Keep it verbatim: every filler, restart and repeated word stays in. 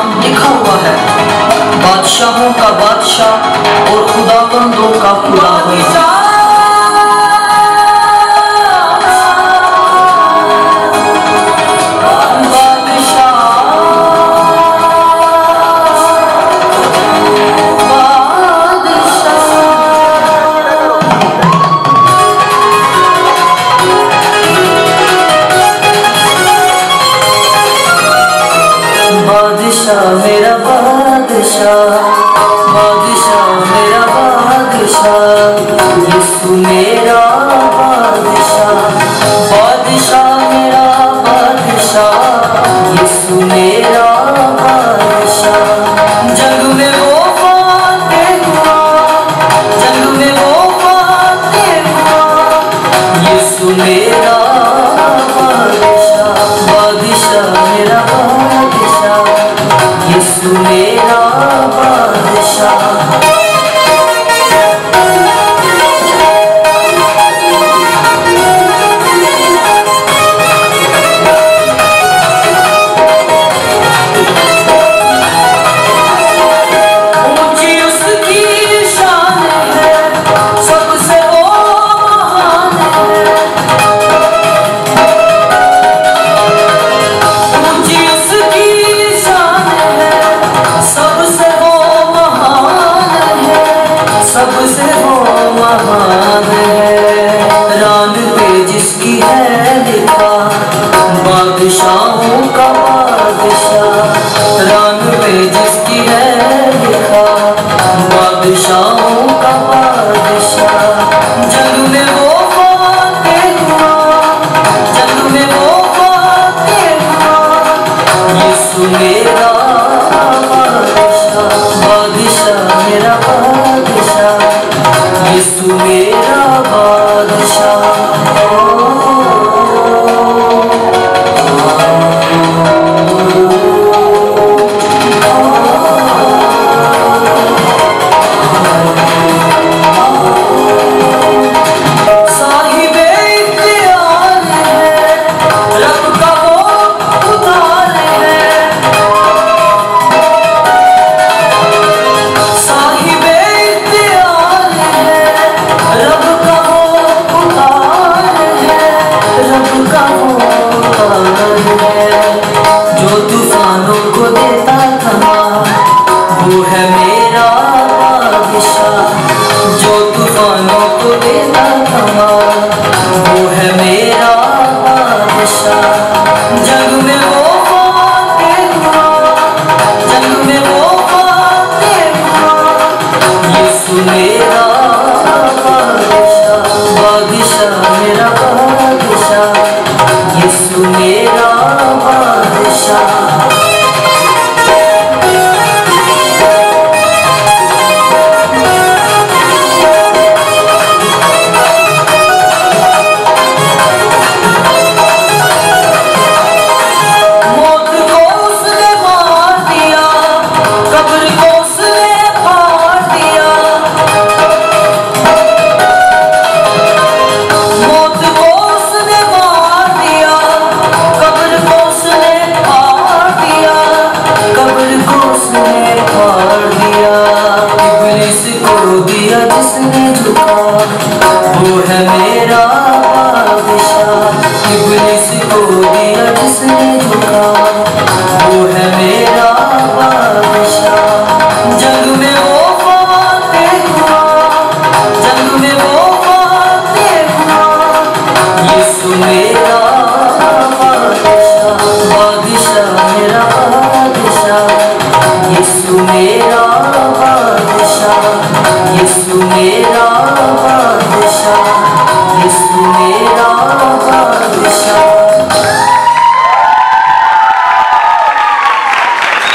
नाम लिखा हुआ है, बादशाहों का बादशाह और खुदाबंदों का खुदा है। बादशाह मेरा बादशाह, बादशाह मेरा बादशाह, यीशु मेरा बादशाह, बादशाह मेरा बादशाह, यीशु मेरा बादशाह। जंग में वो फातेह हुआ, जंग में वो फातेह हुआ, यीशु मेरा बादशाह, बादशाह मेरा बादशाह, यीशु मेरा बादशाह। सबसे वो महान है, रान पे जिसकी है लिखा, बादशाहों का बादशाह, रान पे जिसकी है लिखा, बादशाहों का बादशाह। जंग में वो फातेह हुआ, जंग में वो फातेह हुआ, यीशु मेरा बादशाह, बादशाह मेरा बादशाह, यीशु मेरा बादशाह। साहिबे इख्तियार है, रब का वो उधार है, साहिबे इख्तियार है, रब का वो उधार है, रब का वो उधार है। जो तूफानों को देता था वो है मेरा बादशाह, जो तूफानों को देता था वो है मेरा बादशाह। जंग में वो फातेह हुआ, जंग में वो फातेह हुआ, यीशु मेरा बादशाह, बादशाह मेरा बादशाह, यीशु मेरा बादशाह। मौत को उसने मार दिया, कब्र को उसने फाड़ दिया, मौत को उसने मार दिया, कब्र को उसने फाड़ दिया, कब्र को उसने फाड़ दिया। इब्लीस को दिया जिसने झुका वो है मेरा बादशाह, इब्लीस को दिया जिसने झुका वो है मेरा बादशाह। जंग में वो फातेह हुआ, जंग में वो फातेह हुआ, यीशु मेरा बादशाह, बादशाह मेरा बादशाह, यीशु मेरा बादशाह, यीशु मेरा बादशाह।